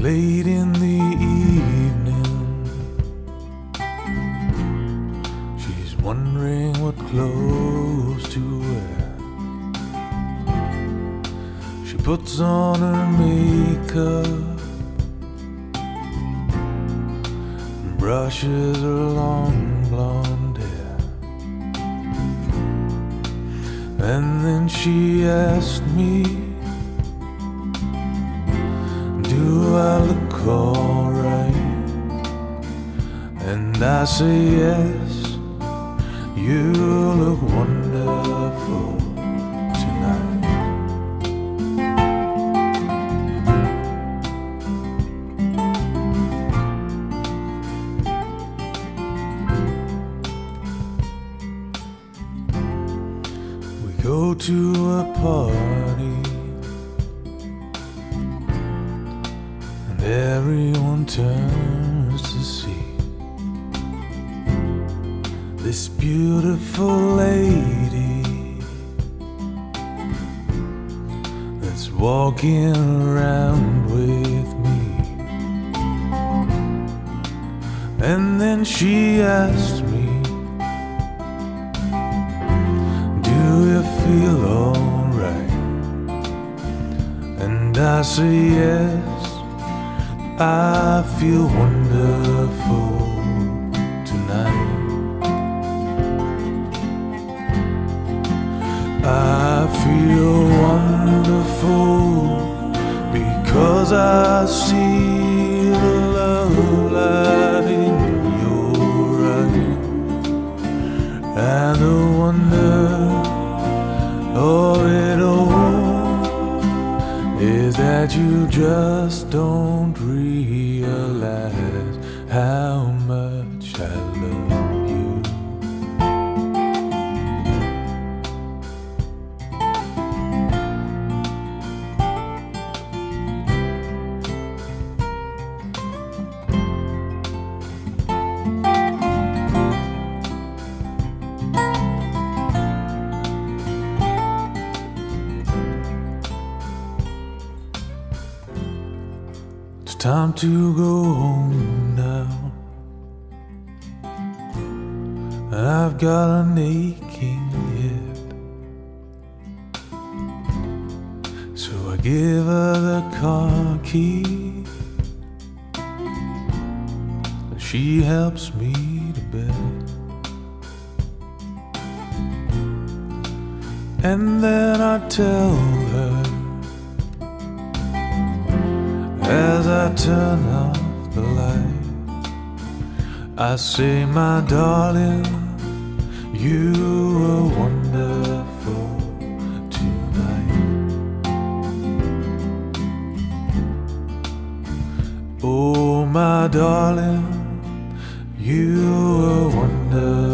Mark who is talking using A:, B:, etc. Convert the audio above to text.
A: late in the evening, she's wondering what clothes to wear. She puts on her makeup and brushes her long blonde hair. And then she asked me, do I look alright? And I say yes, you look wonderful tonight. We go to a party, everyone turns to see this beautiful lady that's walking around with me. And then she asked me, do you feel alright? And I say yes, I feel wonderful tonight. I feel wonderful because I see the love light in your eyes, and the wonder of it all is that you just don't realize how much I love you. It's time to go home now, and I've got an aching head. So I give her the car key, and she helps me to bed. And then I tell her, as I turn off the light, I say, my darling, you are wonderful tonight. Oh, my darling, you are wonderful.